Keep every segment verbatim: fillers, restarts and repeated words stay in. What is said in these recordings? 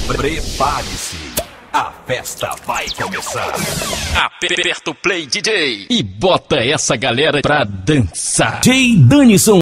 Prepare-se, a festa vai começar. Aperta o play, D J, e bota essa galera pra dançar. D J Danison.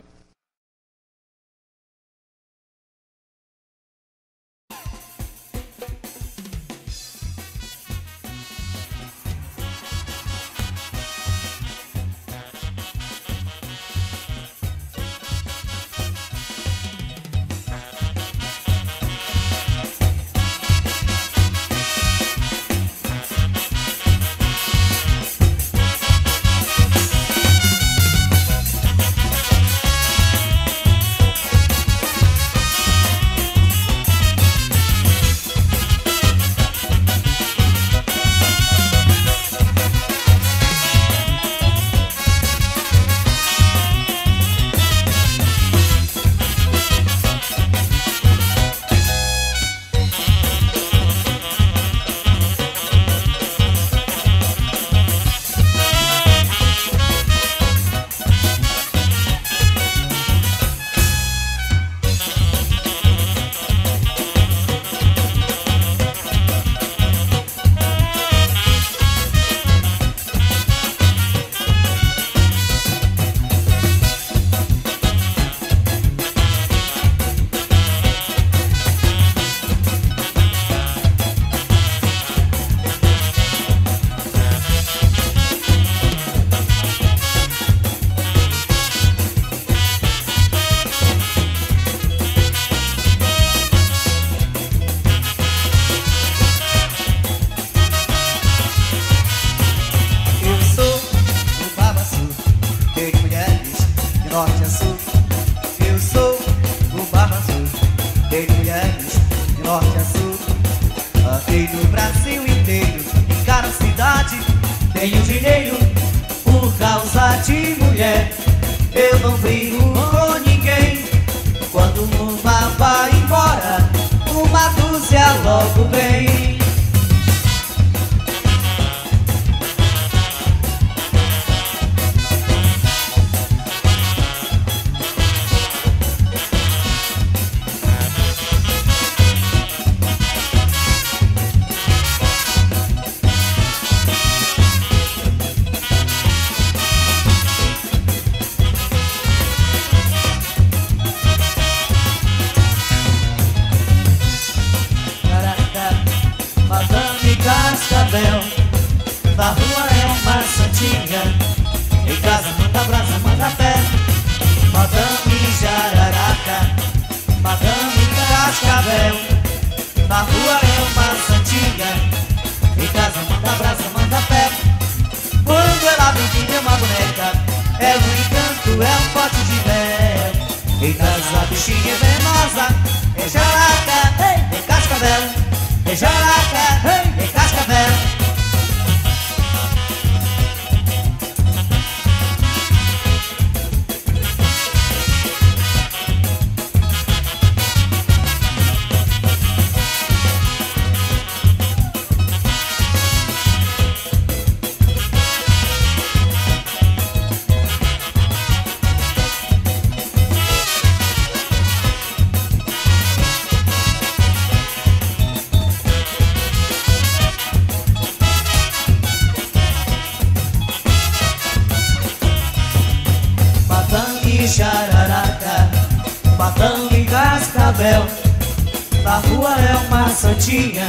Na rua é uma santinha,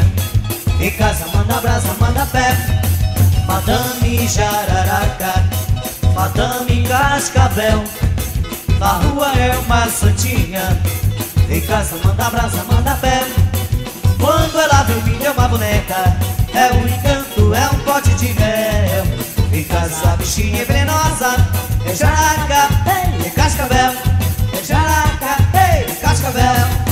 em casa manda brasa, manda pé. Madame Jararaca, Madame Cascavel. Na rua é uma santinha, em casa manda brasa, manda pé. Quando ela vem me deu uma boneca, é um encanto, é um pote de mel. Em casa a bichinha é venenosa, é Jararaca, é Cascavel. É Jararaca, é Cascavel.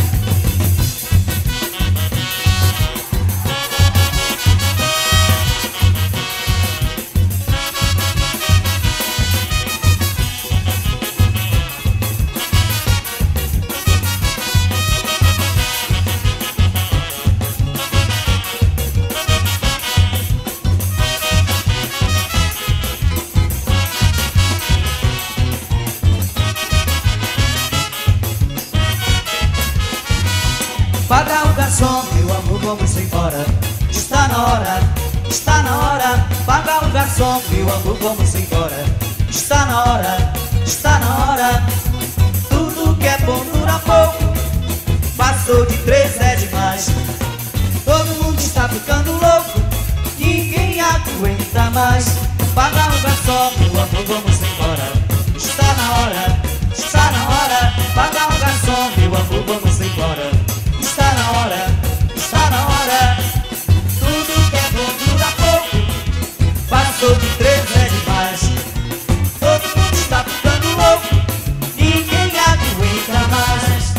Paga o garçom, meu amor, amor, vamos embora. Está na hora, está na hora. Paga o garçom, meu amor, vamos embora. Está na hora, está na hora. Tudo que é bom dura pouco. Passou de três é demais. Todo mundo está ficando louco. Ninguém aguenta mais. Paga o garçom, meu amor, vamos embora. Está na hora, está na hora. Paga o garçom, meu amor, vamos embora. Está na hora, está na hora. Tudo que é bom dura pouco. Passou de três é demais. Todo mundo está ficando louco. Ninguém aguenta mais.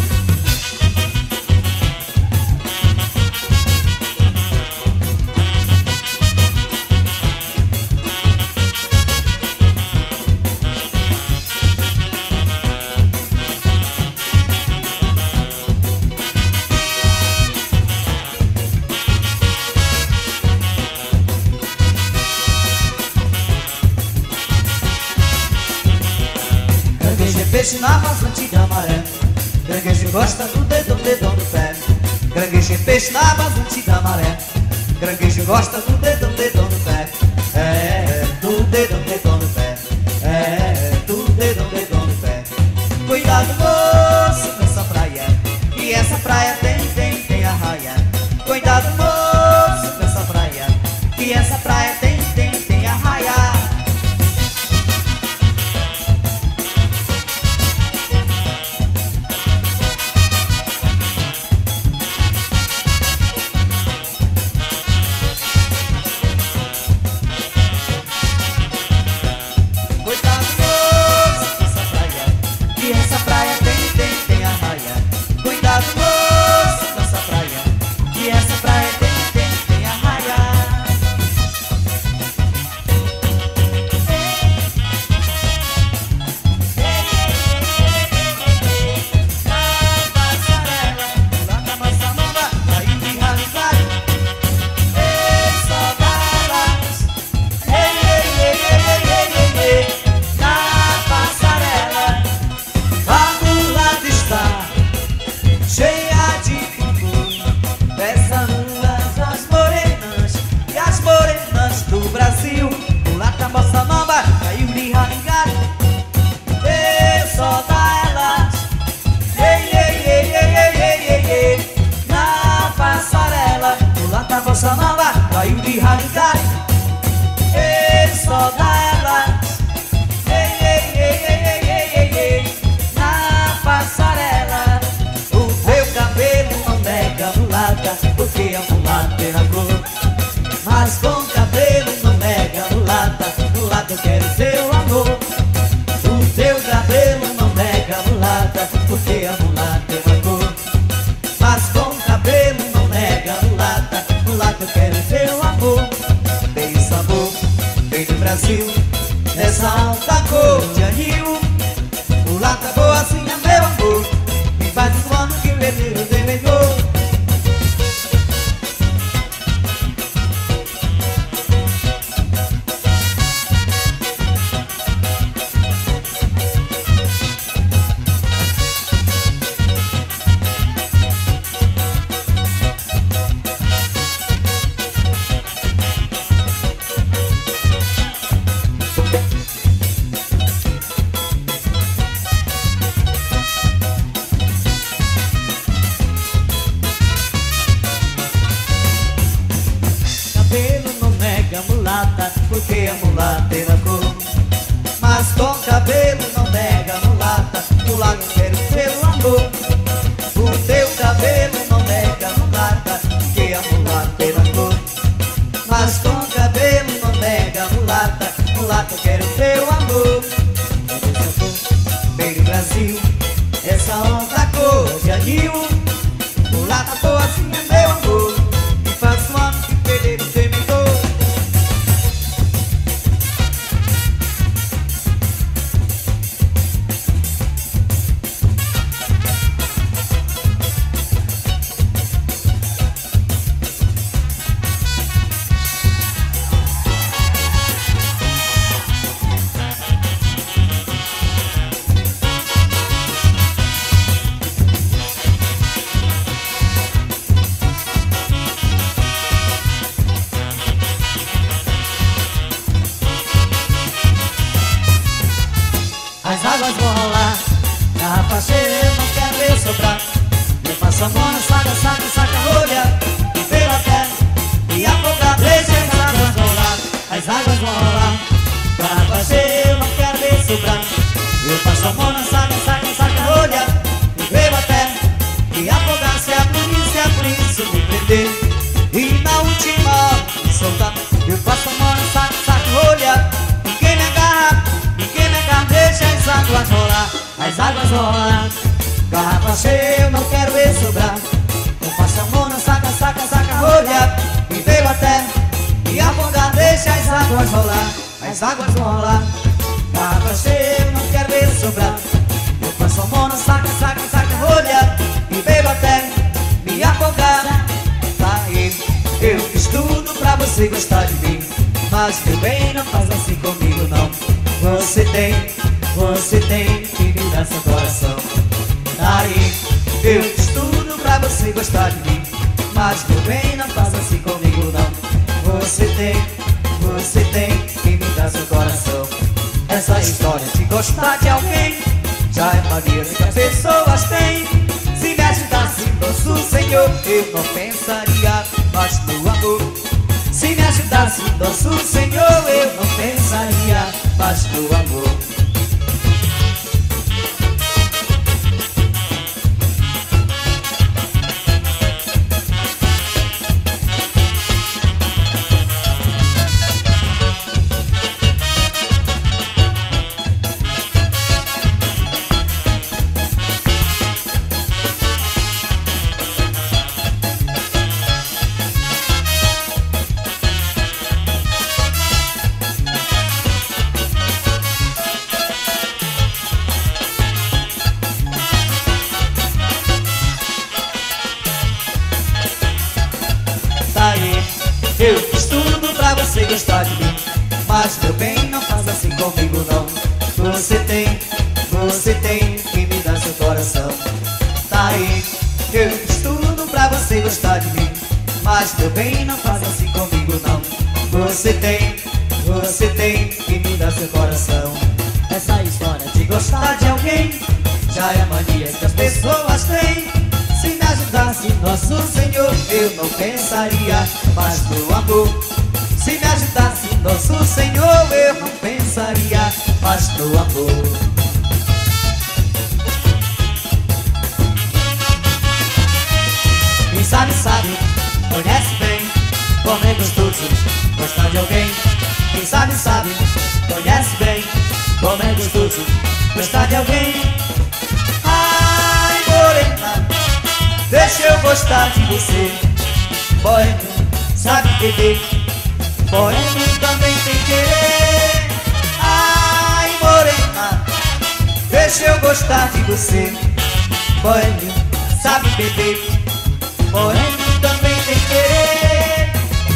Peixe na vazante da maré. Caranguejo gosta do dedão, dedão do pé. Caranguejo é peixe na vazante da maré. Caranguejo gosta do dedão, dedão do pé. É, do dedão, dedão do pé. É, do dedão, dedão do pé. Cuidado, moço, nessa praia. Que essa praia tem, tem, tem arraia. Cuidado, moço, nessa praia. Que essa praia tem, tem, tem arraia. Bossa nova caiu de raridade. Ei, só dá elas. Ei, ei, ei, ei, ei, ei, ei, na passarela. O teu cabelo não nega mulata, porque a mulata é a cor. Mas com cabelo não nega mulata, mulata eu quero seu amor. O teu cabelo não nega mulata, porque a mulata é a cor. Mas com cabelo não nega mulata, mulata eu quero seu amor. Bem sabor, vem do Brasil, nessa alta cor de anil. Mulata boazinha, meu amor, me faz um ano que o vermelho desejou. Mulata, porque a mulata é na cor. Mas com cabelo não nega mulata, mulata eu quero seu amor. O teu cabelo não nega mulata, porque a mulata é na cor. Mas com cabelo não nega mulata, mulata eu quero seu amor. Vem do Brasil, essa onda cor de anil. Mulata boazinha, meu amor, me faz um ano que perder o tempo. passa a mão na saca, saca, saca rolha e pela terra e afogar, deixa as águas rolar, as águas vão rolar. Garrafa cheia, eu não quero ver sobrar. Eu passo a mão na saca, saca, saca rolha e pela terra e afogar, se a polícia, a polícia me prender e na última hora me soltar. Eu passo a mão na saca, saca rolha e quem me agarra, e quem me agarra, deixa as águas rolar, as águas vão rolar. Garrafa cheia, eu não quero ver sobrar. Eu passo a mão na saca, saca, saca rolha e veio a terra e afogar, deixa as águas rolar, as águas vão rolar. Garrafa cheia, eu não quero ver sobrar. Eu passo a mão na saca, saca, saca rolha e veio a terra me afogar. Tá aí, eu fiz tudo pra você gostar de mim, mas meu bem, não faz assim comigo não. Você tem, você tem que me dar seu coração. Aí, eu fiz tudo pra você gostar de mim, mas meu bem, não faz assim comigo não. Você tem, você tem que me dar seu coração. Essa história de gostar de alguém já é mania que as pessoas têm. Se me ajudasse, nosso Senhor, eu não pensaria mais no amor. Se me ajudasse, nosso Senhor, eu não pensaria mais no amor. Eu fiz tudo pra você gostar de mim, mas meu bem, não faz assim comigo não. Você tem, você tem que me dar seu coração. Tá aí, eu fiz tudo pra você gostar de mim, mas meu bem, não faz assim comigo não. Você tem, você tem que me dar seu coração. Essa história de gostar de alguém já é mania que as pessoas têm. Se me ajudasse, nosso Senhor, eu não pensaria mais no amor. Se me ajudasse, nosso Senhor, eu não pensaria mais no amor. Quem sabe, sabe, conhece bem como é gostoso gostar de alguém. Quem sabe, sabe, conhece bem como é gostoso gostar de alguém. Ai, morena, deixa eu gostar de você. Boêmio sabe beber, boêmio também tem querer. Ai, morena, deixa eu gostar de você. Boêmio sabe beber, boêmio também tem querer.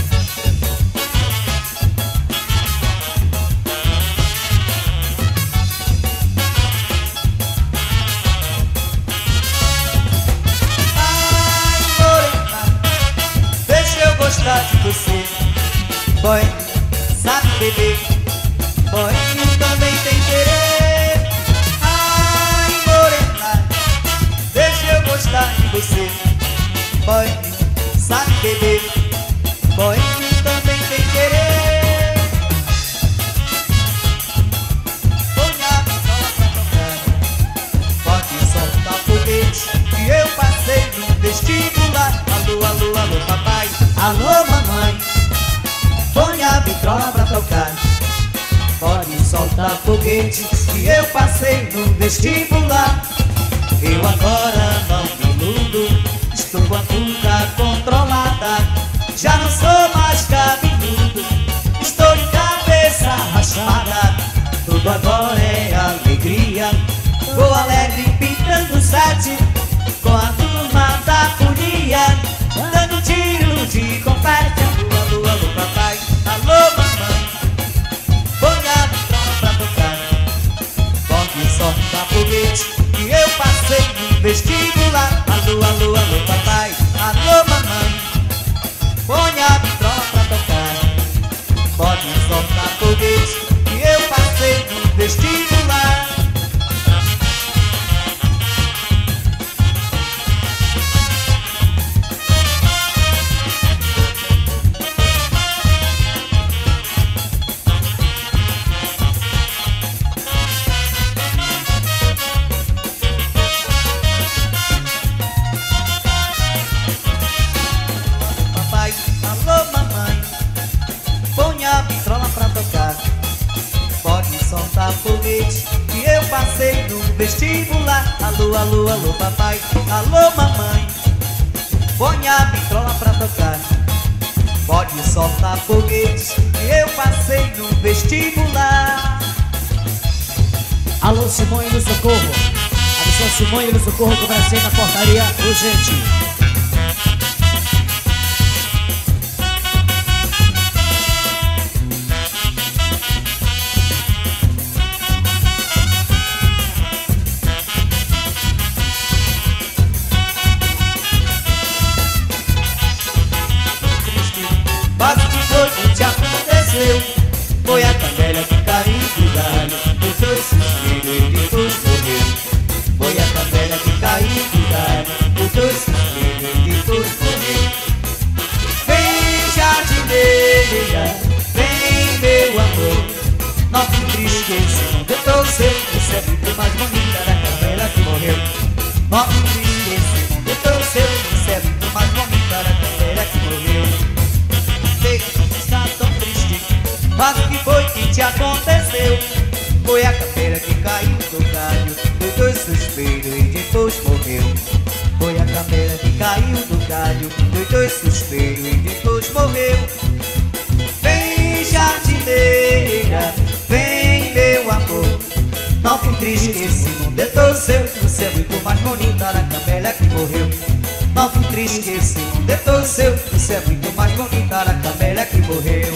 Gostar de você, boêmio sabe beber, boêmio também tem querer. Ai, morena, deixa eu gostar de você. Boêmio sabe beber, boêmio também tem querer. Põe a pistola pra tocar, pode soltar foguete que eu passei no vestibular. Alô, alô, alô, papai. Alô, mamãe, põe a vitrola pra tocar. Pode soltar foguete que eu passei no vestibular. Eu agora não me iludo, estou com a cuca controlada. Já não sou mais cabeludo, estou de cabeça raspada. Tudo agora é alegria, vou alegre pintando sete com a turma da folia, dando tiro de confete. Alô, alô, alô, papai, alô, mamãe, põe a vitrola pra tocar. Pode soltar foguete que eu passei no vestibular. Alô, alô, alô, papai, alô, mamãe, põe a vitrola pra tocar. Pode soltar foguete que eu passei no vestibular. foguete que eu passei no vestibular. Alô, alô, alô papai, alô mamãe, põe a vitrola pra tocar. Pode soltar foguete que eu passei no vestibular. Alô Simone do Socorro, atenção Simone do Socorro, conversei na portaria urgente. Mas o que foi que te aconteceu? Foi a camélia que caiu do galho, dos dois suspiros e depois morreu. Foi a camélia que caiu do galho, dos dois suspiros e depois morreu. Vem jardineira, vem meu amor, não te entristeça, eu tô seu, você é muito mais bonita da camélia que morreu. Não te entristeça, eu tô seu, você é muito mais bonita da camélia que morreu. Está tão triste, mas o que foi que te aconteceu? Foi a caveira que caiu do galho, deu dois suspiros e depois morreu. Foi a caveira que caiu do galho, deu dois suspiros e depois morreu. Vem jardineira, vem meu amor, não fique triste que esse mundo é todo seu, você é muito mais bonita da camélia que morreu. Não fique triste que esse mundo é todo seu, você é muito mais bonita da camélia que morreu.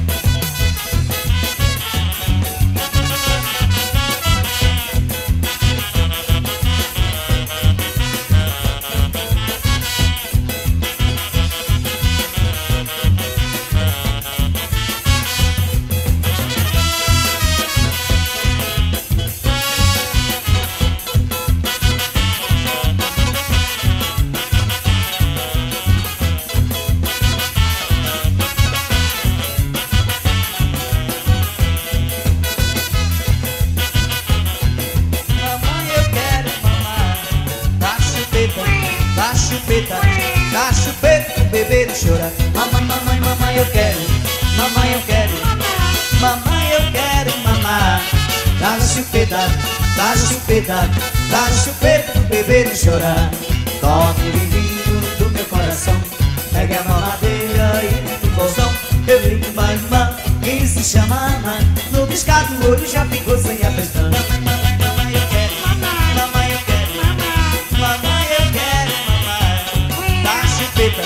Dá chupeta, dá chupeta pro bebê não chorar. Mamãe, mamãe, mamãe eu quero, mamãe eu quero, mamãe eu quero mamar. Dá chupeta, dá chupeta, dá chupeta pro bebê não chorar. Tome vinho do meu coração, pegue a mamadeira e no bolsão. Eu brinco mais uma, quem se chama Ana, no piscar do olho já ficou sem a pestana. Mamãe, mamãe eu quero, mamãe eu quero, mamãe eu quero. Dá chupeta,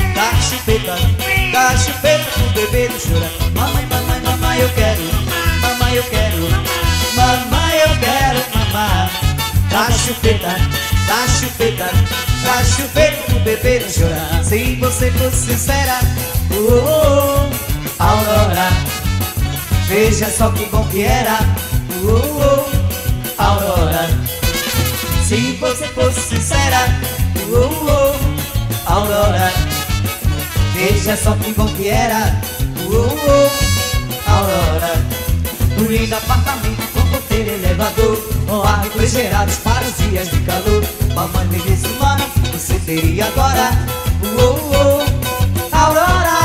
dá chupeta pro bebê não chorar. Mamãe, mamãe, mamãe eu quero, mamãe eu quero, mamãe eu quero mamar. Dá chupeta, dá chupeta, dá chupeta pro bebê não chorar. Se você fosse sincera, oh, oh, oh, Aurora, veja só que bom que era, oh, oh, Aurora. Se você fosse sincera, oh, oh, Aurora, veja só que bom que era, oh, oh, Aurora. Um lindo apartamento com porteiro elevador, com ar refrigerado para os dias de calor. Mamãe me disse, mãe, você teria agora, oh, oh, Aurora.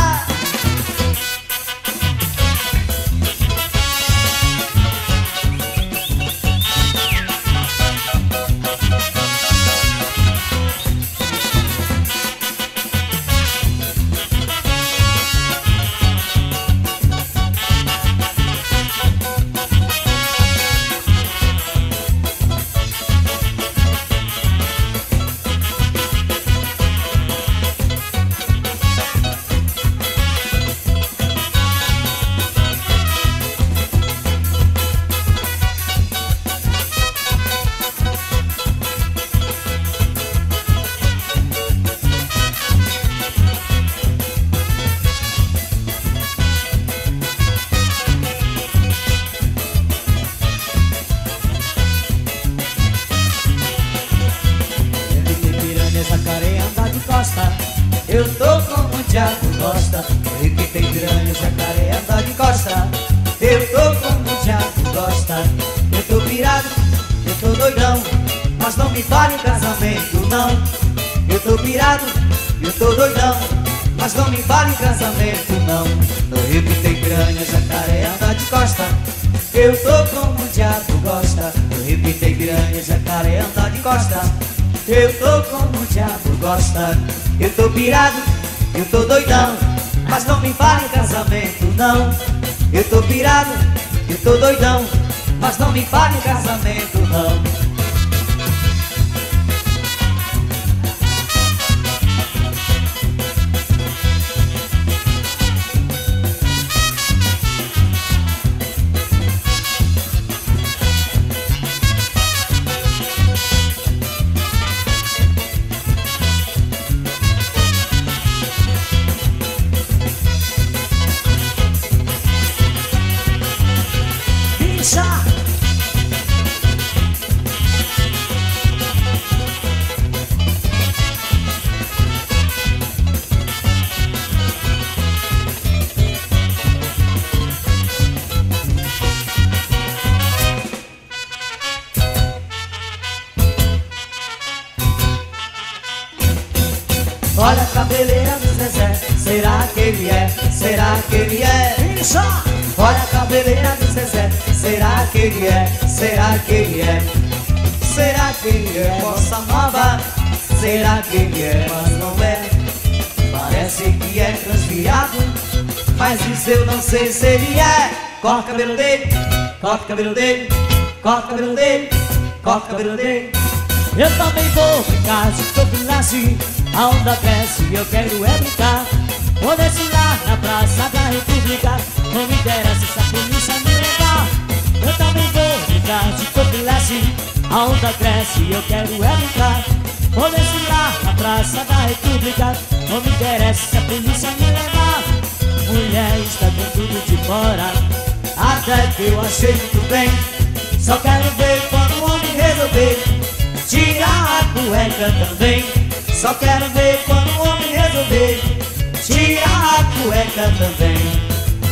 Eu tô como o diabo gosta, e que tem piranha, jacaré, anda de costa. Eu tô como o diabo gosta, eu tô pirado, eu tô doidão, mas não me fale em casamento não. Eu tô pirado, eu tô doidão, mas não me fale em casamento não. No rio que tem piranha, jacaré, anda de costa. Eu tô como o diabo gosta. Eu repitei piranha, jacaré anda de costa. Eu tô como o diabo gosta. Eu tô pirado, eu tô doidão, mas não me fale em casamento não. Eu tô pirado, eu tô doidão, mas não me fale em casamento não. Olha a cabeleira do Zezé, será que ele é? Será que ele é? Isso! Olha a cabeleira do Zezé, será que ele é? Será que ele é? Será que ele é bossa nova? Será que ele é? Mas não é. Parece que é transviado, mas isso eu não sei se ele é. Corta o cabelo dele, corta o cabelo dele, corta o cabelo dele, corta o cabelo dele. Eu também vou brincar de topilace. A onda cresce e eu quero é brincar. Vou desfilar na Praça da República. Não me interessa se a polícia me levar. Eu também vou brincar de topilace. A onda cresce e eu quero é brincar. Vou desfilar na Praça da República. Não me interessa se a polícia me levar. Mulher está com tudo de fora, até que eu achei muito bem. Só quero ver quando o homem resolver tirar a cueca também. Só quero ver quando o homem resolver tirar a cueca também.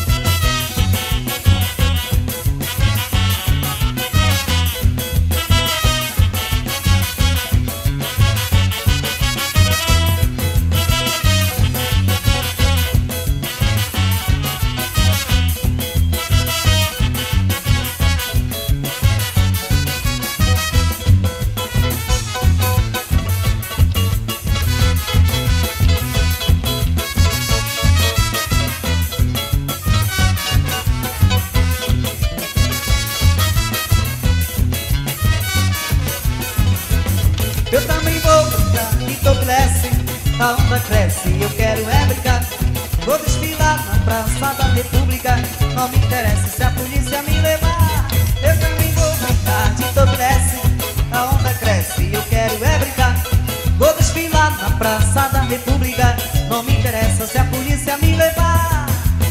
Eu também vou brincar e toplesse. A onda cresce e eu quero é brincar. Vou desfilar na Praça da República. Não me interessa se a polícia me levar. Eu também vou brincar de toplesse. A onda cresce e eu quero é brincar. Vou desfilar na Praça da República. Não me interessa se a polícia me levar.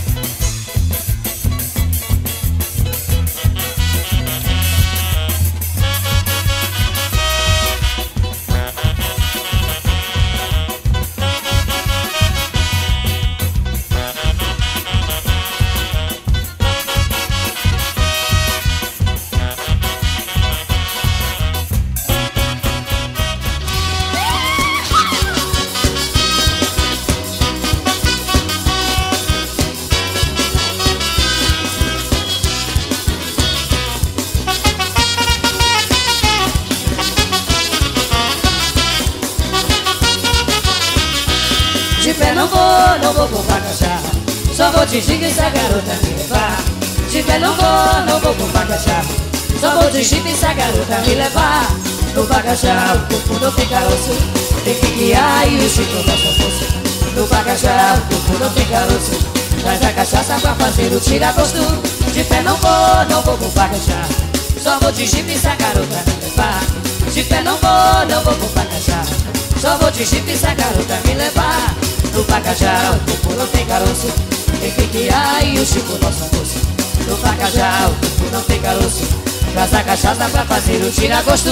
De pé não vou, não vou pro Pacajá. Só vou te xingar se a garota me levar. De pé não vou, não vou pro Pacajá. Só vou te xingar se a garota me levar. No Pacajá o corpo não tem caroço, tem que guiar e o Chico dá sua força. No Pacajá o corpo não tem caroço, traz a cachaça pra fazer o tira-gosto. De pé não vou, não vou pro Pacajá. Só vou te xingar se a garota me levar. De pé não vou, não vou pro Pacajá. Só vou te xingar se a garota me levar. No Pacajá o corpo não tem caroço, tem que guiar e o Chico dá sua força. No Pacajá o corpo não tem caroço, traz a cachaça pra fazer o tira-gosto.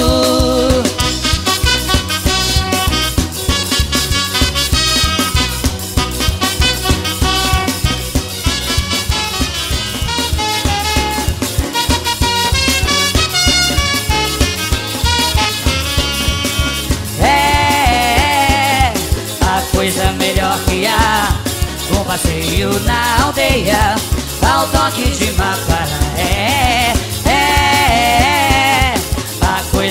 É, a coisa melhor que há, um passeio na aldeia, ao toque de macaré.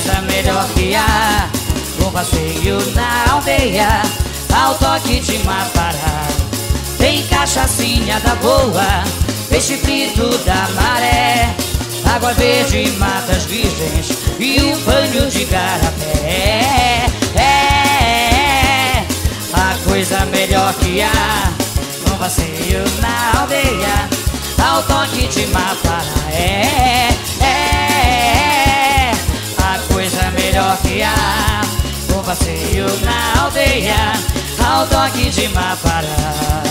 coisa melhor que há. Um passeio na aldeia, ao toque de Mapará. Tem cachaçinha da boa, peixe frito da maré, água verde, matas virgens e um banho de garapé. É a coisa melhor que há. Um passeio na aldeia, ao toque de Mapará. É, é a coisa melhor que há. Um passeio na aldeia, ao toque de Mapará.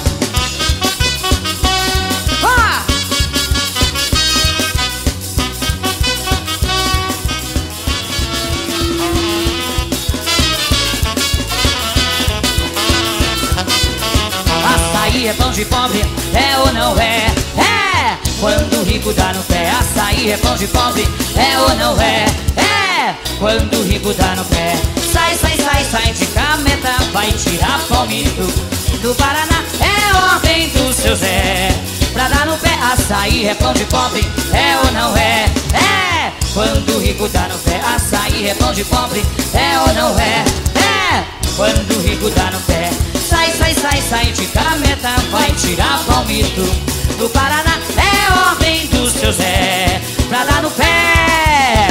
Açaí é pão de pobre, é ou não é? É! Quando o rico dá no pé. Açaí é pão de pobre, é ou não é? É! Quando o rico dá no pé. Sai, sai, sai, sai de cameta, vai tirar palmito do Paraná. É ordem do seu Zé pra dar no pé. Açaí é pão de pobre, é ou não é? É! Quando o rico dá no pé. Açaí é pão de pobre, é ou não é? É! Quando o rico dá no pé. Sai, sai, sai, sai de cameta, vai tirar palmito do Paraná. É ordem do seu Zé pra dar no pé.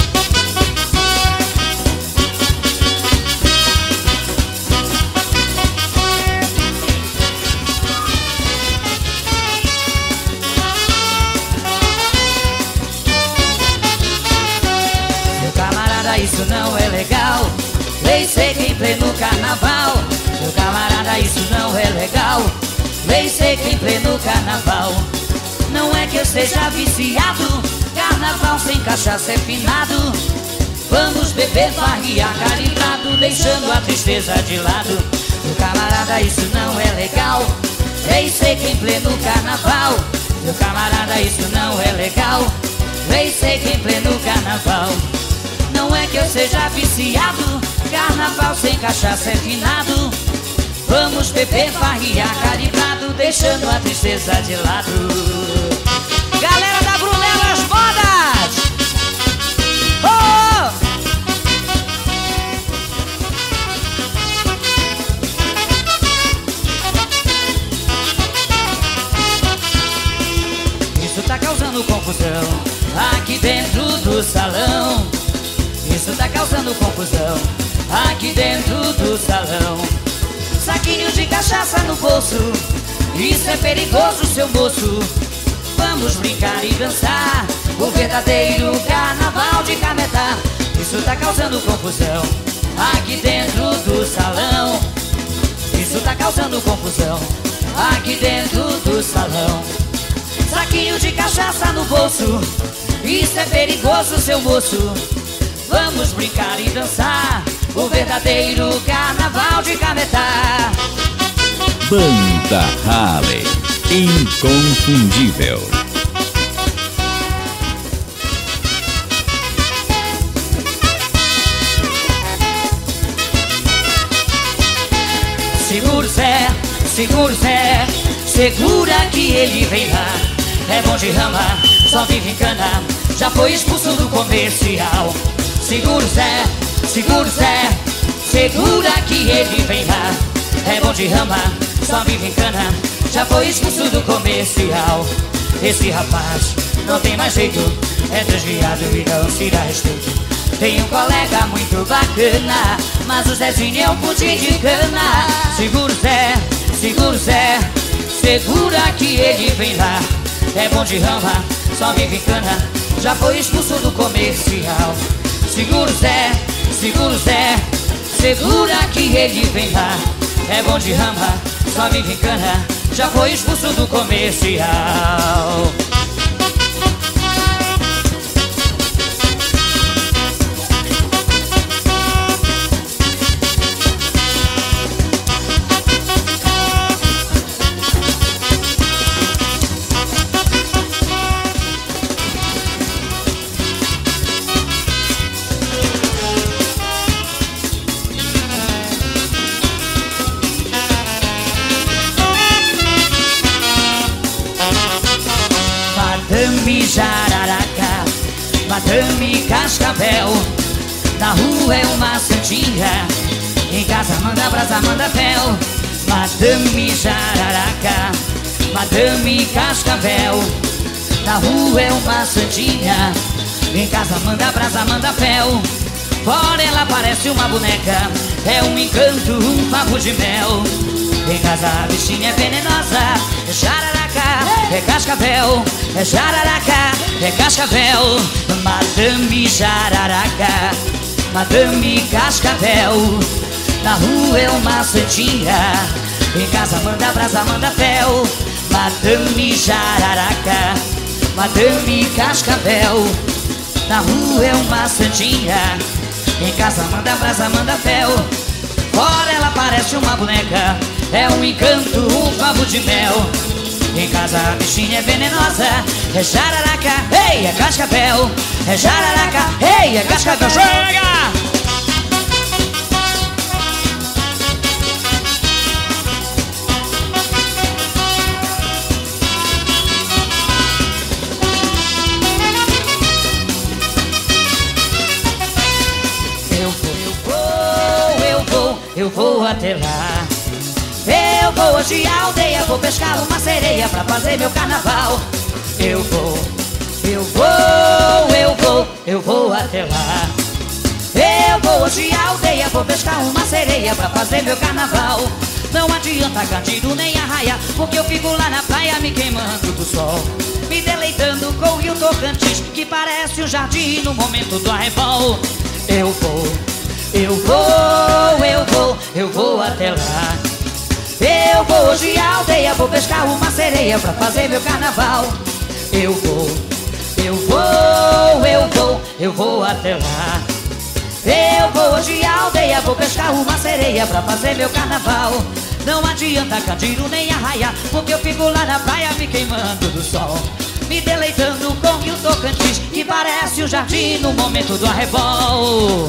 Meu camarada, isso não é legal. Lei seca em pleno carnaval. Meu camarada, isso não é legal. Lei seca em pleno carnaval. Não é que eu seja viciado, carnaval sem cachaça é finado. Vamos beber, farriar, calibrado, deixando a tristeza de lado. Meu camarada, isso não é legal. Lei seca em pleno carnaval. Meu camarada, isso não é legal. Lei seca em pleno carnaval. Não é que eu seja viciado, carnaval sem cachaça é finado. Vamos beber, farriar, calibrado, deixando a tristeza de lado. Galera da Brunelas Modas! Oh! Isso tá causando confusão aqui dentro do salão. Isso tá causando confusão aqui dentro do salão. Saquinho de cachaça no bolso, isso é perigoso, seu moço. Vamos brincar e dançar o verdadeiro carnaval de Cametá. Isso tá causando confusão aqui dentro do salão. Isso tá causando confusão aqui dentro do salão. Saquinho de cachaça no bolso, isso é perigoso, seu moço. Vamos brincar e dançar o verdadeiro carnaval de Cametá. Banda Harley, inconfundível. Segura Zé, segura Zé, segura que ele vem lá. É bom de rama, só vive em cana, já foi expulso do comercial. Segura Zé, segura Zé, segura que ele vem lá. É bom de rama, só vive em cana, já foi expulso do comercial. Esse rapaz não tem mais jeito, é desviado e não se dá respeito. Tem um colega muito bacana, mas o Zezinho é um pudim de cana. Segura Zé, segura Zé, segura que ele vem lá. É bom de rama, só vive em cana, já foi expulso do comercial. Segura Zé, segura Zé, segura que ele vem lá. É bom de rama, só vive em cana, já foi expulso do comercial. Madame Cascavel. Na rua é uma santinha, em casa manda brasa, manda fel. Madame Jararaca, Madame Cascavel. Na rua é uma santinha, em casa manda brasa, manda fel. Fora ela parece uma boneca, é um encanto, um papo de mel. Em casa a bichinha é venenosa, é jararaca, é cascavel. É jararaca, é cascavel. Madame Jararaca, Madame Cascavel. Na rua é uma santinha, em casa manda brasa, manda fel. Madame Jararaca, Madame Cascavel. Na rua é uma santinha, em casa manda brasa, manda fel. Fora ela parece uma boneca, é um encanto, um favo de mel. Em casa a bichinha é venenosa, é jararaca, ei, é cascavel. É jararaca, ei, é cascavel. Chega! Eu vou até lá. Eu vou hoje à aldeia, vou pescar uma sereia pra fazer meu carnaval. Eu vou, eu vou, eu vou, eu vou até lá. Eu vou hoje à aldeia, vou pescar uma sereia pra fazer meu carnaval. Não adianta candido nem arraia, porque eu fico lá na praia me queimando do sol, me deleitando com o rio Tocantins, que parece um jardim no momento do arrebol. Eu vou, eu vou, eu vou, eu vou até lá. Eu vou hoje à aldeia, vou pescar uma sereia pra fazer meu carnaval. Eu vou, eu vou, eu vou, eu vou até lá. Eu vou hoje à aldeia, vou pescar uma sereia pra fazer meu carnaval. Não adianta candido nem arraia, porque eu fico lá na praia me queimando do sol, me deleitando com o rio Tocantins, que parece um jardim no momento do arrebol.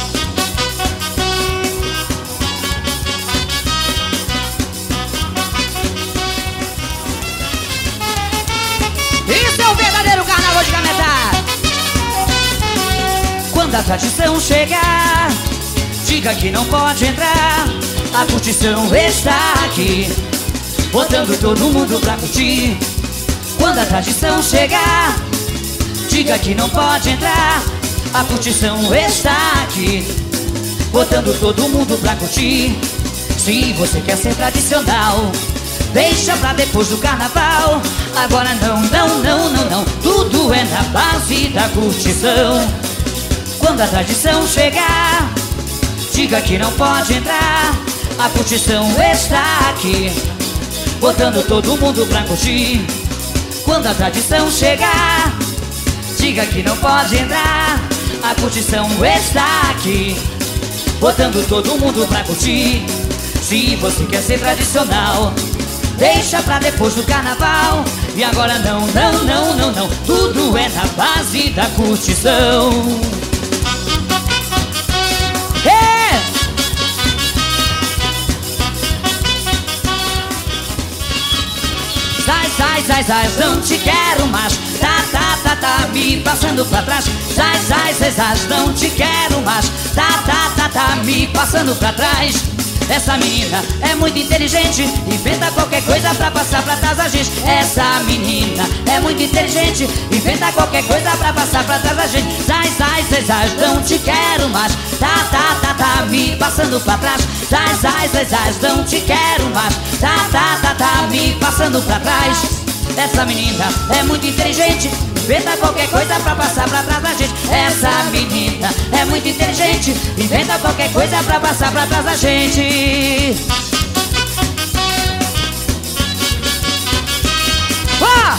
Isso é o verdadeiro carnaval de Cametá. Quando a tradição chegar, diga que não pode entrar. A curtição está aqui, botando todo mundo pra curtir. Quando a tradição chegar, diga que não pode entrar. A curtição está aqui, botando todo mundo pra curtir. Se você quer ser tradicional, deixa pra depois do carnaval. Agora não, não, não, não, não, tudo é na base da curtição. Quando a tradição chegar, diga que não pode entrar. A curtição está aqui, botando todo mundo pra curtir. Quando a tradição chegar, diga que não pode entrar. A curtição está aqui, botando todo mundo pra curtir. Se você quer ser tradicional, deixa pra depois do carnaval. E agora não, não, não, não, não, tudo é na base da curtição. É! Sai, sai, sai, sai, não te quero mais. Tá, tá, tá, tá, me passando pra trás. Sai, sai, sai, sai, não te quero mais. Tá, tá, tá, tá, me passando pra trás. Essa menina é muito inteligente, inventa qualquer coisa pra passar pra trás da gente. Essa menina é muito inteligente, inventa qualquer coisa pra passar pra trás da gente. Sai, sai, sai, sai, não te quero mais. Tá, tá, tá, tá, me passando pra trás. Sai, sai, sai, sai, não te quero mais. Tá, tá, tá, tá, me passando pra trás. Essa menina é muito inteligente, inventa qualquer coisa pra passar pra trás da gente. Essa menina é muito inteligente, inventa qualquer coisa pra passar pra trás da gente. Ah!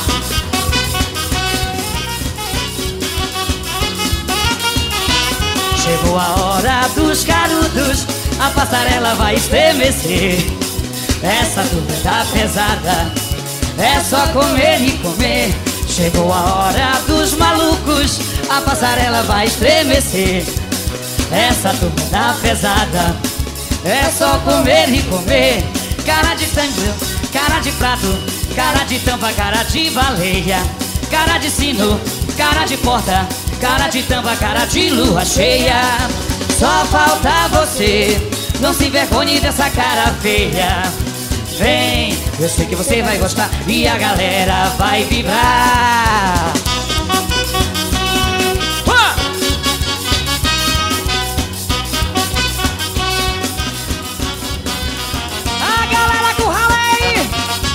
Chegou a hora dos canudos, a passarela vai estremecer. Essa turma tá pesada, é só comer e comer. Chegou a hora dos malucos, a passarela vai estremecer. Essa turma tá pesada, é só comer e comer. Cara de sangue, cara de prato, cara de tampa, cara de baleia, cara de sino, cara de porta, cara de tampa, cara de lua cheia. Só falta você, não se envergonhe dessa cara feia. Vem, eu sei que você vai gostar e a galera vai vibrar. A galera com rala aí.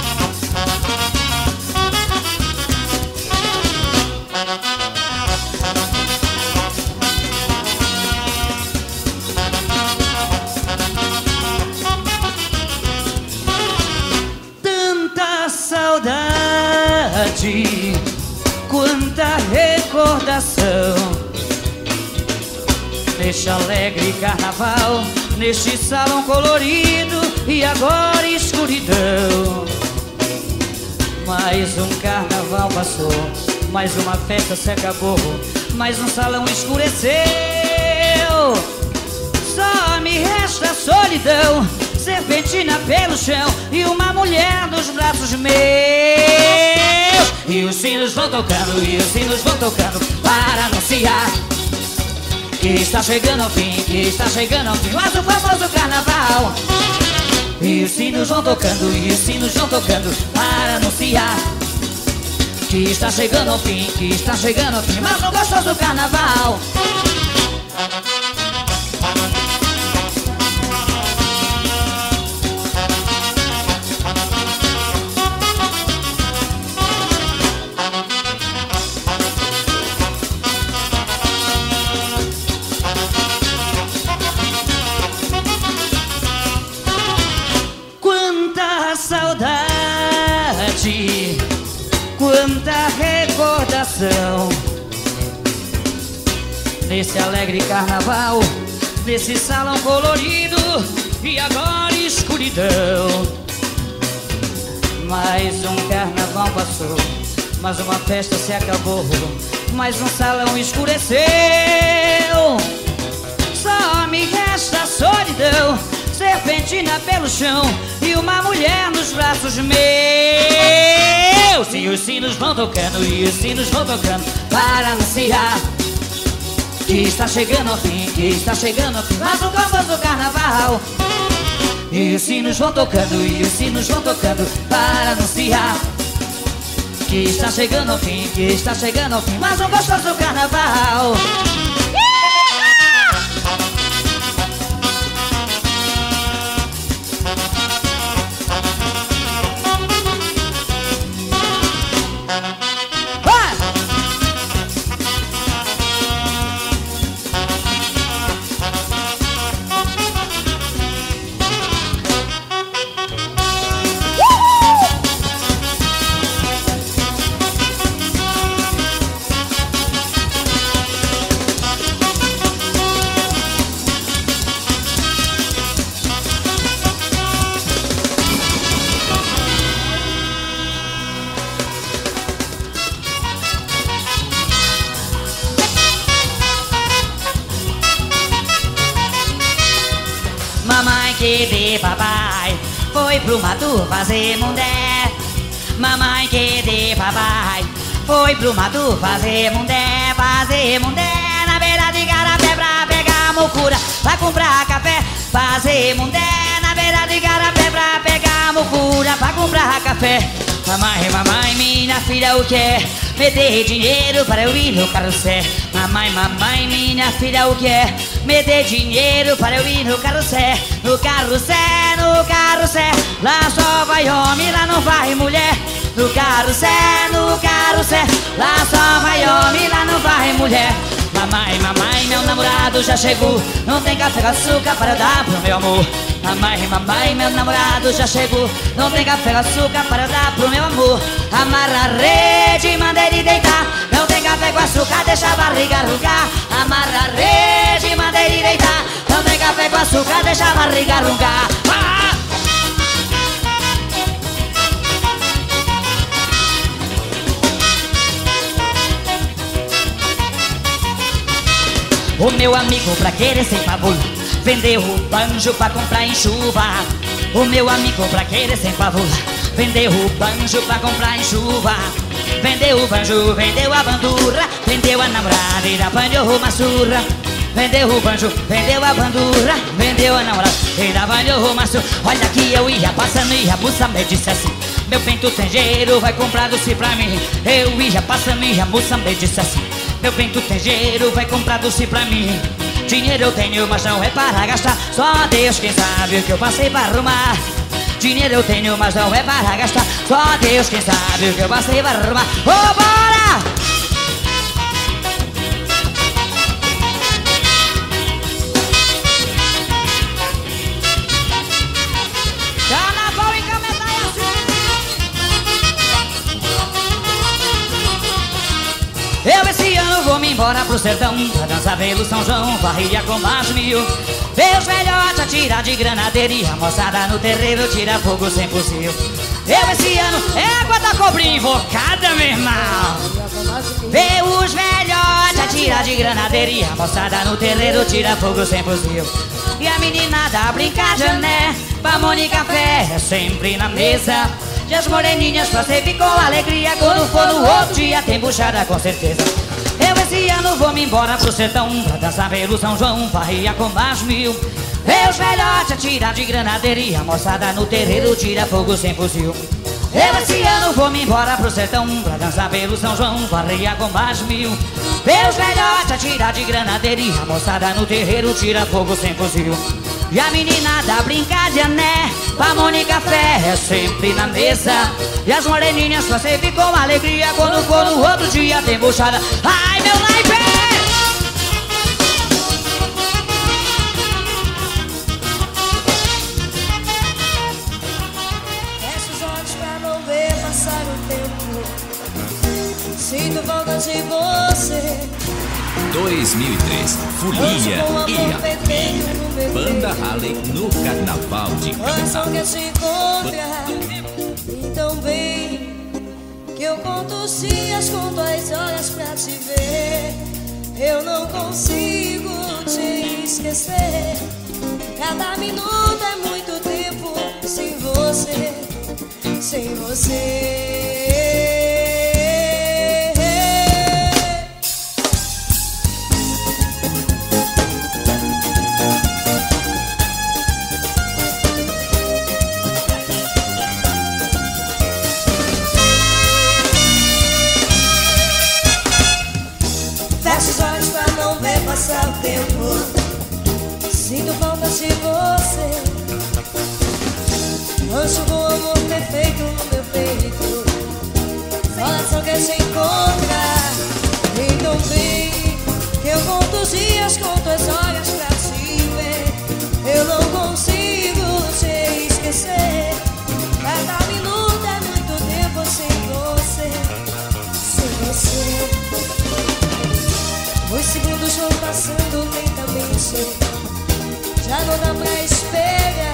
Saudade, quanta recordação neste alegre carnaval, neste salão colorido e agora escuridão. Mais um carnaval passou, mais uma festa se acabou, mais um salão escureceu. Só me resta solidão, serpentina pelo chão e uma mulher nos braços meus. E os sinos vão tocando, e os sinos vão tocando para anunciar que está chegando ao fim, que está chegando ao fim, mas o famoso carnaval. E os sinos vão tocando, e os sinos vão tocando para anunciar que está chegando ao fim, que está chegando ao fim, mas o gostoso carnaval. Saudade, quanta recordação nesse alegre carnaval, nesse salão colorido e agora escuridão. Mais um carnaval passou, mais uma festa se acabou, mais um salão escureceu. Só me resta solidão, serpentina pelo chão e uma mulher nos braços meus. E os sinos vão tocando, e os sinos vão tocando para anunciar que está chegando ao fim, que está chegando ao fim, mas o gostoso carnaval. E os sinos vão tocando, e os sinos vão tocando para anunciar que está chegando ao fim, que está chegando ao fim, mas o gostoso carnaval. Mamãe que de papai foi pro mato fazer mundé. Mamãe que de papai foi pro mato fazer mundé, fazer mundé. Na beira de garapé pra pegar mocura, vai comprar café, fazer mundé. Na beira de garapé pra pegar mocura, vai comprar café. Mamãe, mamãe, minha filha o quer? Meter dinheiro para eu ir no carrossel. Mamãe, mamãe, minha filha o quer? Meter dinheiro para eu ir no carrossel. No carrossel, no carrossel, lá só vai homem, lá não vai mulher. No carrossel, no carrossel, lá só vai homem, lá não vai mulher. Mamãe, mamãe, meu namorado já chegou, não tem café com açúcar para dar pro meu amor. Mamãe, mamãe, meu namorado já chegou, não tem café com açúcar para dar pro meu amor. Amarra a rede, manda ele deitar, não tem café com açúcar, deixa a barriga arrugar. Amarra a rede, manda ele deitar, não tem café com açúcar, deixa a barriga arrugar. Ah! O meu amigo pra querer sem pavor vendeu o banjo pra comprar em chuva. O meu amigo pra querer sem pavor vendeu o banjo pra comprar em chuva. Vendeu o banjo, vendeu a bandurra, vendeu a namorada e apanhou uma surra. Vendeu o banjo, vendeu a bandurra, vendeu a namorada e apanhou uma surra. Olha que eu ia passando e a moça me disse assim: meu pinto tem dinheiro, vai comprar doce pra mim. Eu ia passando e a moça me disse assim: meu pinto tem dinheiro, vai comprar doce pra mim. Dinheiro eu tenho, mas não é para gastar, só Deus quem sabe o que eu passei pra arrumar. Dinheiro eu tenho, mas não é para gastar, só Deus quem sabe o que eu passei para arrumar. Ô, oh, bora! Carnaval em Cametaia. Eu esse ano vou me embora pro sertão pra dançar pelo São João, varria com mais mil. Meus velhotes atiram de granadeira, moçada no terreiro tira fogo sem fuzil. Eu esse ano égua da cobrinha invocada, meu irmão. Vê os velhotes atiram de granadeira, moçada no terreiro tira fogo sem fuzil. E a meninada brincar de ané, mamone e café é sempre na mesa. E as moreninhas pra servir com alegria, quando for no outro dia tem buchada com certeza. Eu esse ano vou me embora pro sertão pra dançar pelo São João, varria com mais mil. Meus velhotes atiram de granadeira, moçada no terreiro tira fogo sem fuzil. Eu esse ano vou me embora pro sertão pra dançar pelo São João, varria com mais mil. Meus velhotes atiram de granadeira, moçada no terreiro tira fogo sem fuzil. E a meninada brincar de ané, mamone e café é sempre na mesa. E as moreninhas só servir com alegria, quando for no outro dia tem buchada. Ai, meu naipe! Fecha os olhos pra não ver passar o tempo. Sinto falta de você. dois mil e três, Folia e a Banda Halley no Carnaval de Coração Cametaia. quer se encontrar, então vem que eu conto os dias, conto as horas pra te ver. Eu não consigo te esquecer. Cada minuto é muito tempo sem você, sem você. Fecha os olhos pra não ver passar o tempo. Sinto falta de você. Anjo com amor perfeito no meu peito. Coração quer se encontrar, então vem que eu conto os dias, conto as horas pra te ver. Eu não consigo te esquecer. Cada minuto é muito tempo sem você, sem você. Os segundos vão passando lentamente, já não dá pra esperar.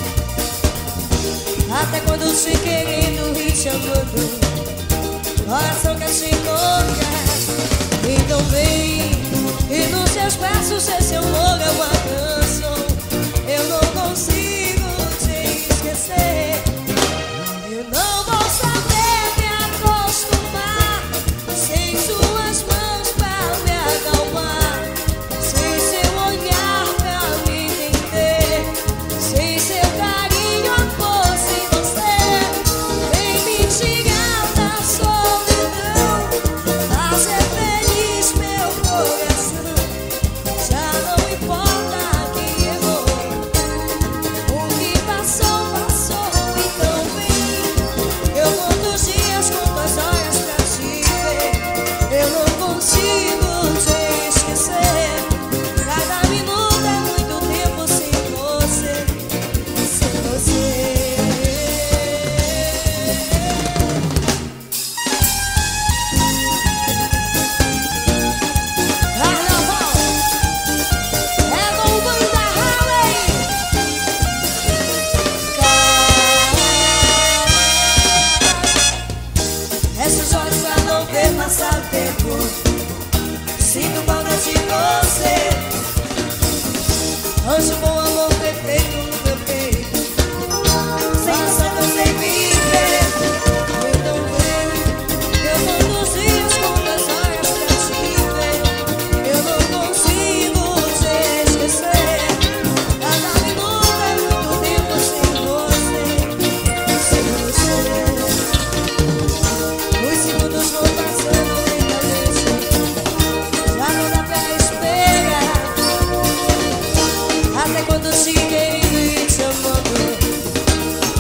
Até quando te querendo e te amando, coração quer se encontrar. Então vem, e nos seus braços esse amor é uma canção. Eu não consigo te esquecer. Eu não vou saber me acostumar sem suas mãos pra me acalmar, sem seu olhar pra me entender, sem seu carinho, amor, sem você. Vem me tirar da solidão, fazer feliz meu coração. Já não importa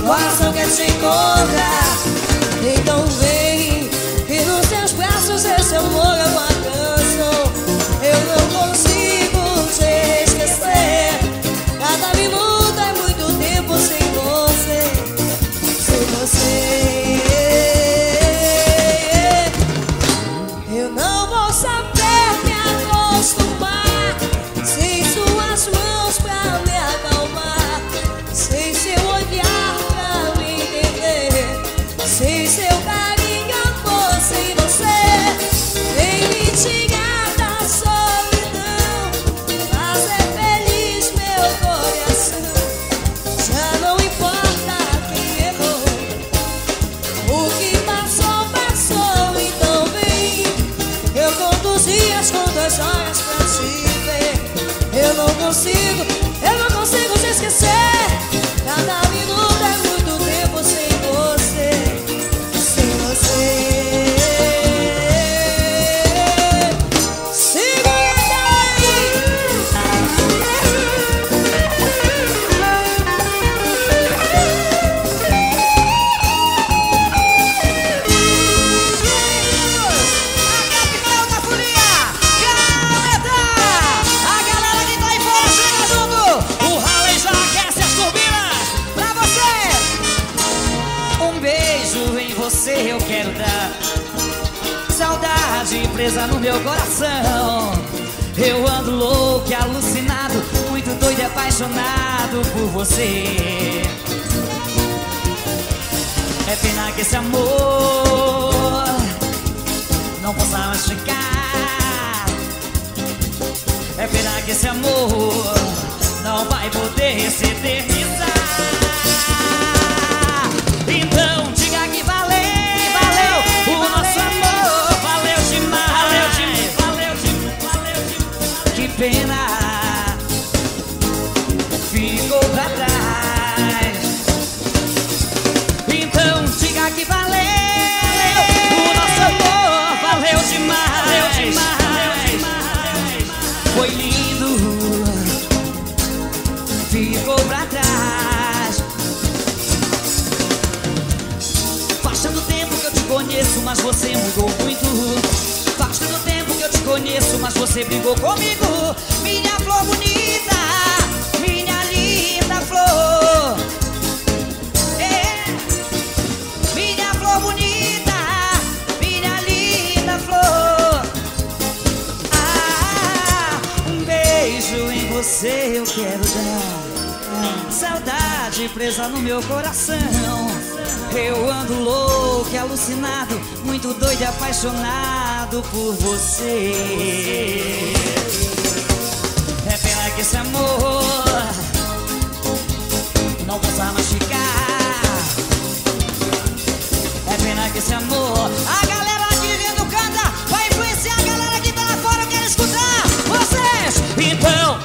coração quer te encontrar. Então vem, que nos seus braços esse amor é uma canção. Eu não consigo te esquecer. Cada minuto é muito tempo sem você. Sem você eu não vou saber me acostumar. Sem suas mãos pra me acalmar, sem seu olhar pra me entender, sem seu carinho, amor, sem você. Vem me tirar da solidão, fazer feliz meu coração. Já não importa quem errou, o que passou, passou. Então vem, eu conto os dias, conto as horas pra te ver. Eu não consigo, eu não consigo te esquecer. Cada minuto é muito tempo sem você. Sem você. Segura aí. A capital da folia, Galeta. A galera que tá aí fora chega junto. O Harley já aquece as turbinas pra você. Um beijo em você eu quero dar. Saudade presa no meu coração. Eu ando louco e alucinado, muito doido e apaixonado por você. É pena que esse amor não possa mais ficar. É pena que esse amor não vai poder se eternizar. Então diga que valeu, valeu o nosso amor, valeu demais, valeu demais, valeu demais, valeu demais. Que pena ficou pra trás. Então diga que valeu o nosso amor, valeu demais, valeu demais. Foi lindo, ficou pra trás. Faz tanto tempo que eu te conheço, mas você mudou muito. Faz tanto tempo que eu te conheço, mas você brigou comigo. Minha flor bonita, minha linda flor. É, minha flor bonita, minha linda flor. Ah, um beijo em você eu quero dar. Saudade presa no meu coração. Eu ando louco e alucinado, muito doido e apaixonado por você. É pena que esse amor não possa mais ficar. É pena que esse amor. A galera aqui dentro canta, vai influenciar a galera que tá lá fora, eu quero escutar vocês. Então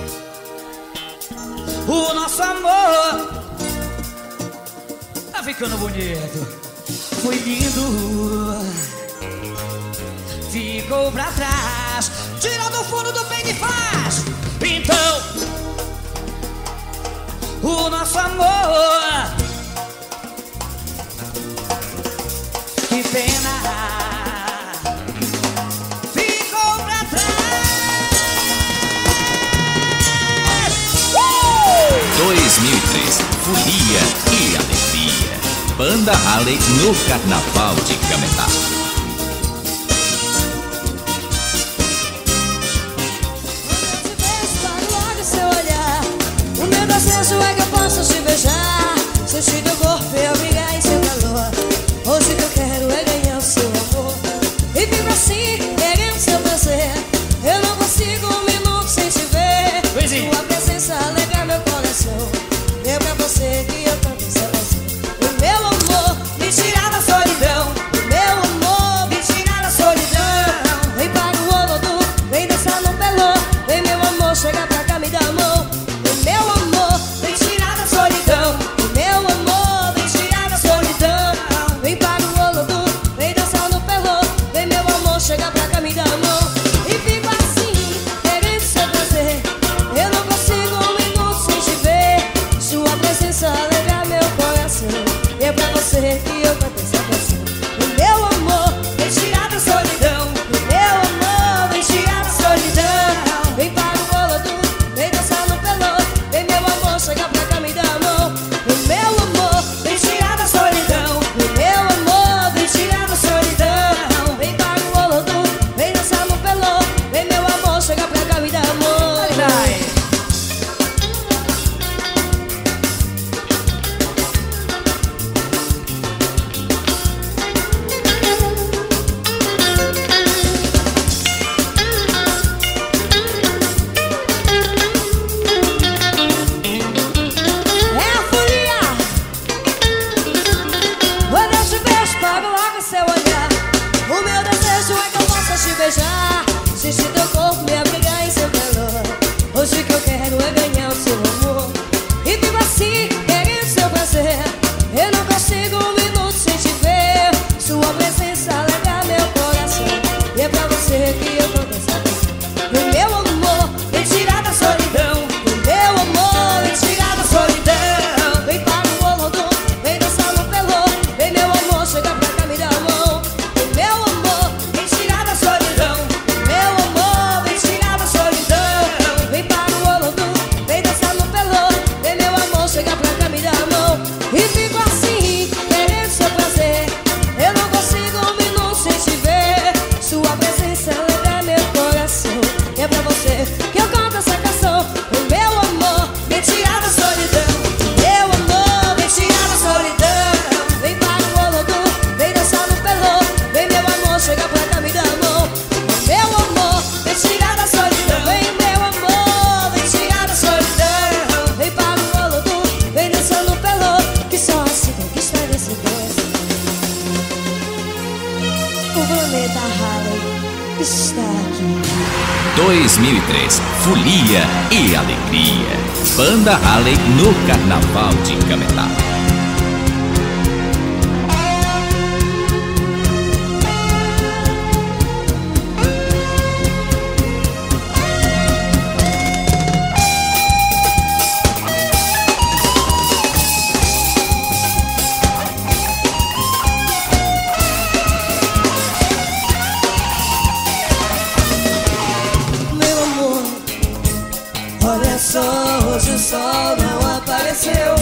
o nosso amor tá ficando bonito. Foi lindo, ficou pra trás. Tira do fundo do peito e faz. Então o nosso amor, que pena ficou pra trás. uh! dois mil e três, folia e alegria. Banda Harley no Carnaval de Cametá. O meu desejo é que eu possa te beijar, sentir teu corpo e abrigar em seu calor. Hoje o que eu quero é ganhar o seu amor e viver assim, querendo seu prazer. Eu não consigo um minuto sem te ver. Sua presença alegra meu coração. É pra você que eu tanto seleção. O meu amor me tira da solidão. O meu amor me tira da solidão. Vem para o Olodum, vem dançar no pelô. Vem meu amor, chega pra cá, me dá a mão. O meu amor me tira da solidão. está aqui. dois mil e três, folia e alegria. Banda Halley no Carnaval de Cametá. Olha só, hoje o sol não apareceu.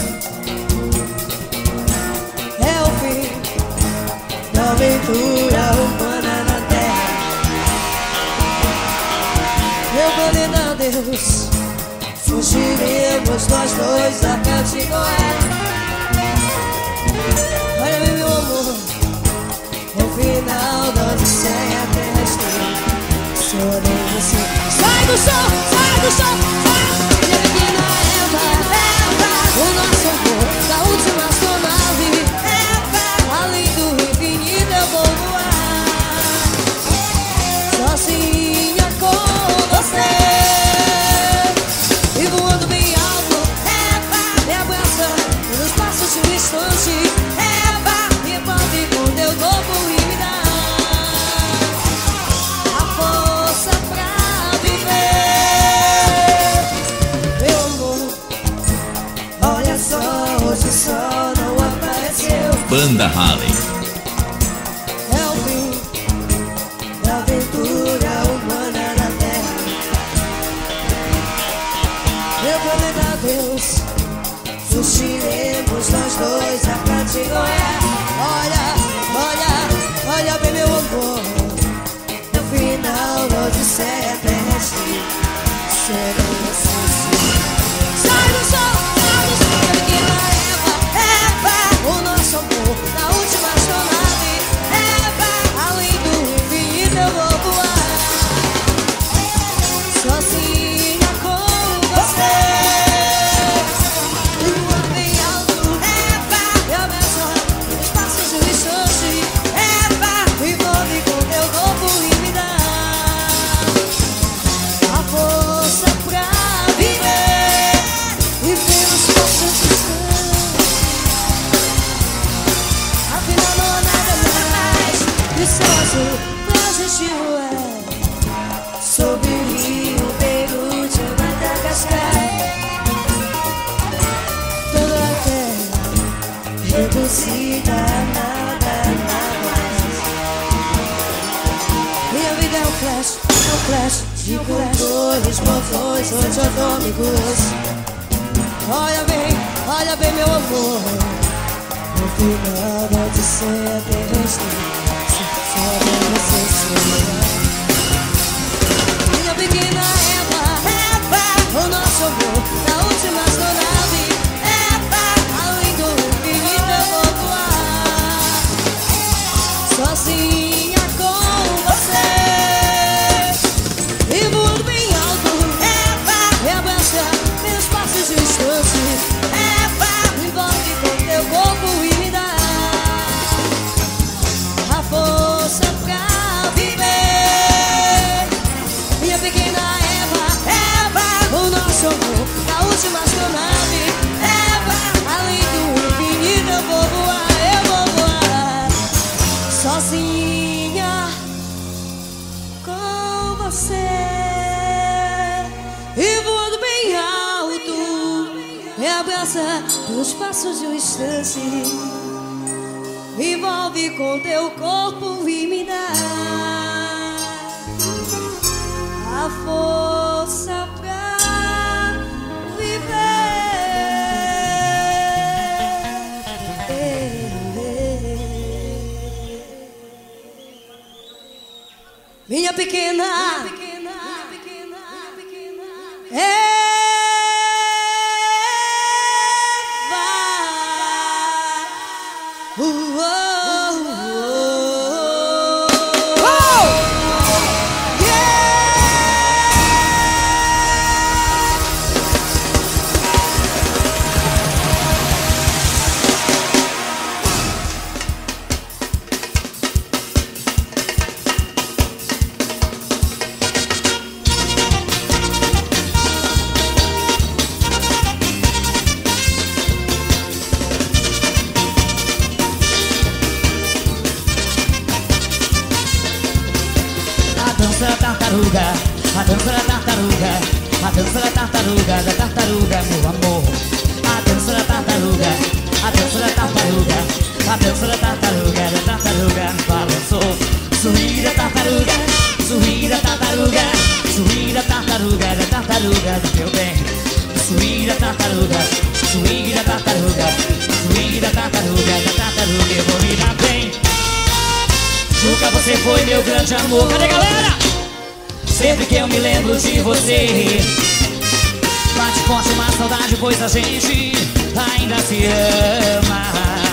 É o fim da aventura humana na terra. Eu falei a Deus, fugiremos nós dois da Cantigoé. Olha meu amor, o final da odisseia terrestre. Só nem você. Sai do chão, sai do chão. O nosso amor da última astronave. Além do infinito eu vou voar sozinha com você. E voando bem alto, me abraça nos passos de um instante. Me envolve com teu corpo e me dá a força pra viver. Meu amor, olha só, hoje o sol não apareceu. Banda Halley. É o fim da aventura humana na terra. Eu prometo a Deus, fugiremos nós dois a Cantigoé. Olha, olha, olha bem meu amor, no final da odisseia terrestre. Serei você. Sai do sol, sai do sol, minha pequena Eva. O nosso amor da última astronave. Além do infinito eu vou voar sozinha com você. E voar bem alto, me abraça nos passos de um instante. Me envolve com teu corpo e me dá a força pra viver. E pelos passos distantes, afinal não há nada mais. E o céu azul pra gente voar sob o rio Beirute de Madagascar. Toda a terra reduzida a nada, nada mais. Minha vida é um flash, um flash de controles, botões antiatômicos. Olha bem, olha bem meu amor, no final da odisseia terrestre. Só vem você ser minha pequena Eva. O nosso amor da última astronave. Além do infinito eu vou voar sozinha com você. E voando bem alto, me abraça pelos passos de um instante. Me envolve com teu corpo e me dá a força pra viver. Minha pequena Eva, o nosso amor da última astronave. Além do infinito eu vou voar, eu vou voar sozinha com você. E voando bem alto, me abraça pelos passos de um instante. Me envolve com teu corpo e me dá a força pra viver. Minha pequena, minha pequena, minha pequena, minha pequena Eva. Uh, oh, oh, oh. Yeah. tartaruga, a dança da tartaruga, a dança da tartaruga, da tartaruga, meu amor. A dança da tartaruga, a dança da tartaruga, a dança da tartaruga, da tartaruga balançou. Swing da tartaruga, swing da tartaruga, swing da tartaruga, da tartaruga do meu bem. Swing da tartaruga, swing da tartaruga, swing da tartaruga, da tartaruga, eu vou me dar bem. Juca, você foi meu grande amor. Cadê, galera? Sempre que eu me lembro de você, bate forte uma saudade, pois a gente ainda se ama.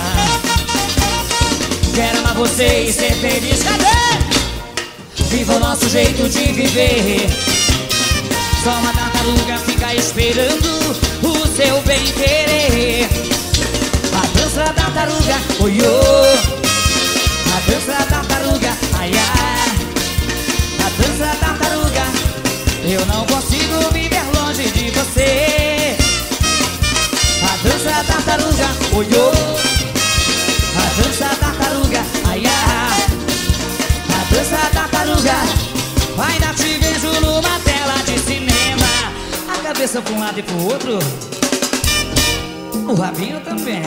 Quero amar você e ser feliz. Cadê? Viva o nosso jeito de viver. Só uma tartaruga fica esperando o seu bem querer. A dança da tartaruga, oi, oh. A dança da tartaruga, ai, ai. A dança da tartaruga, eu não consigo viver longe de você. A dança da tartaruga, oi, oh. A dança da tartaruga, ai, ai. A dança da tartaruga, ainda te vejo numa tela de cinema. A cabeça pra um lado e pro outro, o rabinho também.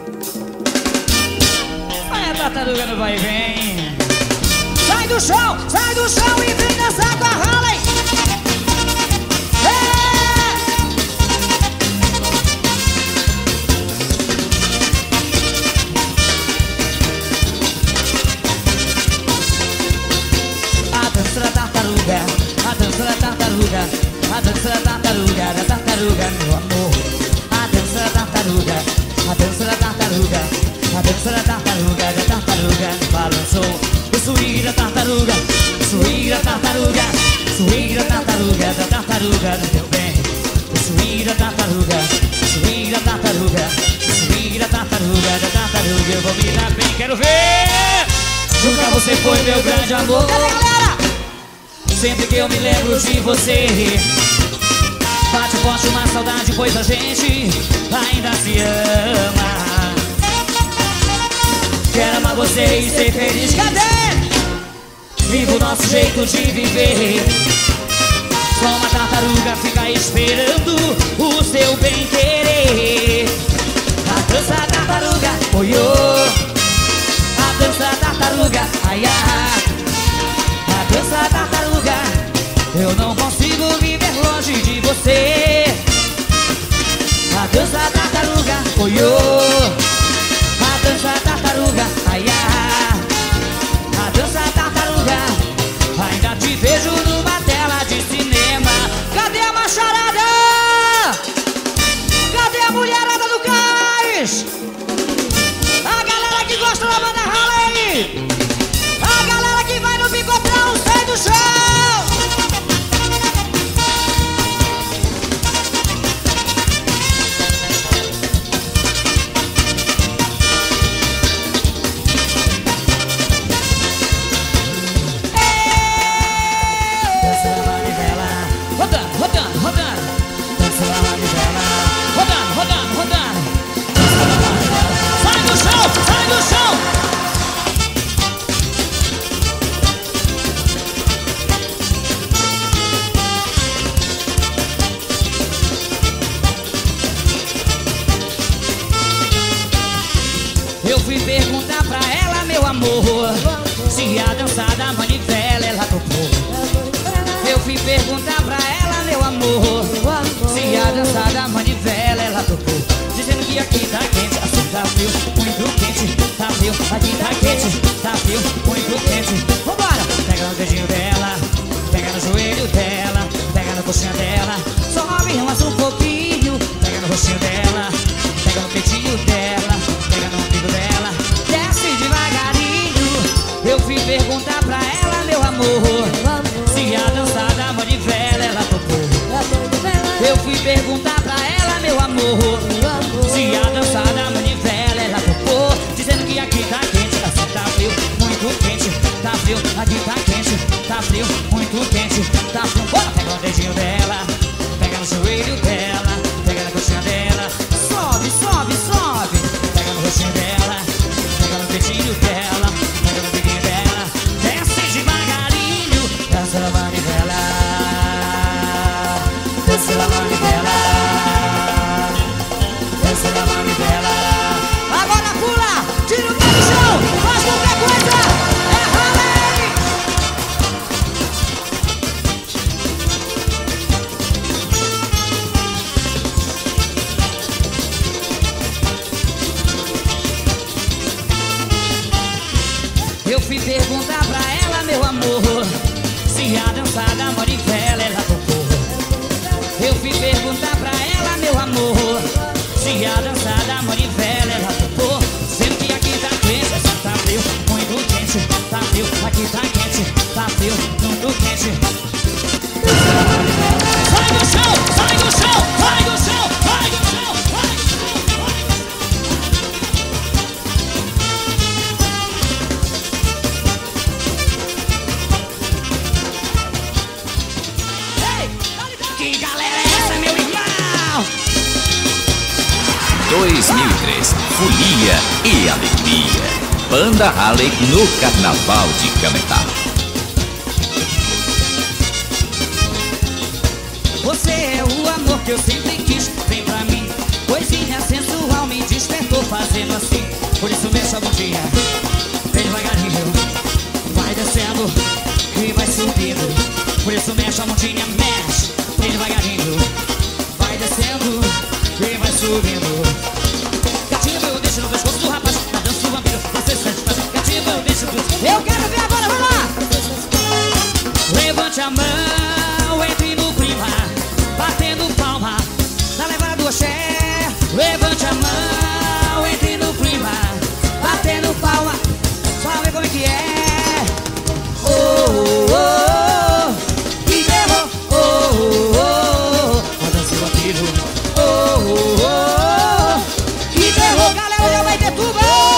Vai a tartaruga no vai e vem. Sai do chão, sai do chão e vem dançar com a Harley. A dança da tartaruga, a dança da tartaruga, a dança da tartaruga, da tartaruga, meu amor. A dança da tartaruga, a dança da tartaruga, a dança da tartaruga, da tartaruga balançou. O swing da tartaruga, swing da tartaruga, swing da tartaruga, da tartaruga do teu bem. O swing da tartaruga, swing da tartaruga, swing da tartaruga, da tartaruga, eu vou me dar bem, quero ver. Nunca você foi meu grande amor. Cadê, galera? Sempre que eu me lembro de você, bate forte uma saudade, pois a gente ainda se ama. Quero amar você e ser feliz. Cadê? Viva o nosso jeito de viver. Só uma tartaruga fica esperando o seu bem querer. A dança da tartaruga, oi, oh. A dança da tartaruga, ai, ai. A dança da tartaruga, eu não consigo viver longe de você. A dança da tartaruga, oi, oh. A dança da tartaruga, ai, ai. A dança da tartaruga, ainda te vejo numa tela de cinema. Cadê a macharada? Cadê a mulherada do cais? A galera que gosta da banda Harley, a galera que vai no bicotão, sai do chão. Sai do chão! Eu fui perguntar pra ela, meu amor, se a dança da manivela ela topou. Eu fui perguntar pra ela, meu amor, se a dança da manivela ela topou. Dizendo que aqui tá quente, assim tá frio, muito quente, tá frio. Aqui tá quente, tá frio, muito quente. Vambora! Pega no dedinho dela, pega no joelho dela, pega na coxinha dela, sobe mais um pouquinho. Pega no rostinho dela, pega no peitinho dela, pega no umbigo dela, desce devagarinho. Eu fui perguntar pra ela, meu amor, se a dança da manivela ela topou. Eu fui perguntar pra ela, meu amor, se a dança da manivela ela topou. Dizendo que aqui tá quente, assim fui perguntar pra ela, meu amor, se a dança da manivela ela tocou. Eu fui perguntar pra ela, meu amor, se a dança da manivela ela tocou. Sendo que aqui tá quente, assim tá frio, muito quente. Tá frio, aqui tá quente, tá frio, muito quente. Sai do chão, sai do chão, sai do chão, sai do chão, sai do chão, sai do chão. Ei, que galera é essa, meu irmão? dois mil e três, folia e alegria. Banda Harley no Carnaval de Cametá. Você é o amor que eu sempre quis, vem pra mim. Coisinha sensual me despertou fazendo assim. Por isso mexa a bundinha, vem devagarinho, vai descendo e vai subindo. Por isso mexe a bundinha, mexe, vem devagarinho, vai descendo e vai subindo. Cativa eu deixo no pescoço do rapaz, na dança do vampiro, você sente prazer. Cativa eu deixo no... Eu quero ver agora, vamos lá! Levante a mão, entre no clima, batendo palma na levada do axé. Levante a mão, entre no clima, batendo palma, só ver como é que é. Oh, oh, oh, que terror. Oh, oh, oh, a dança do vampiro. Oh, oh, oh, que terror. Galera, eu vai ter tudo.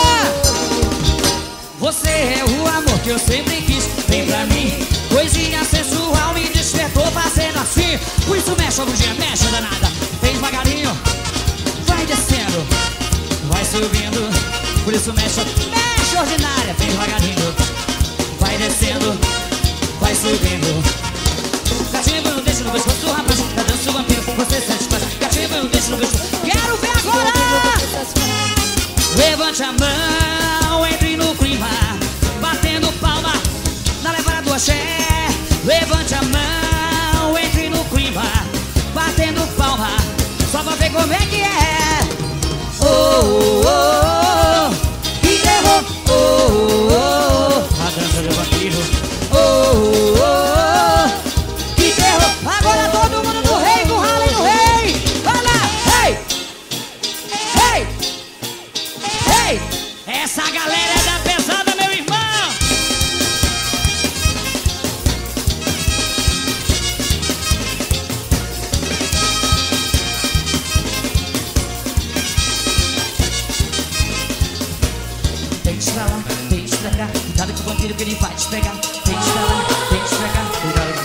Você é o amor que eu sempre quis, vem pra mim. Coisinha sensual me despertou fazendo assim. Por isso mexe a bundinha, mexe danada, vem devagarinho, vai descendo, vai subindo. Por isso mexe, mexe ordinária, vem devagarinho, vai descendo, vai subindo. Cativa não deixa no pescoço do rapaz, da dança do vampiro, você sente prazer. Cativa não deixa no pescoço. Quero ver agora! Levante a mão, entre no clima, batendo palma na levada do axé. Levante a mão, entre no clima, batendo palma, só pra ver como é que é. Oh, oh, oh, que terror. Oh, oh, oh, a dança do vampiro. Oh, oh, oh, que terror. Agora todo mundo no rei, no Harley, no rei. Vai lá, ei, ei, ei. Essa galera é da pesada, meu irmão. Deixa pra lá, deixa pra cá, cuidado com o vampiro que ele vai te pegar. Deixa pra lá, deixa pra cá, cuidado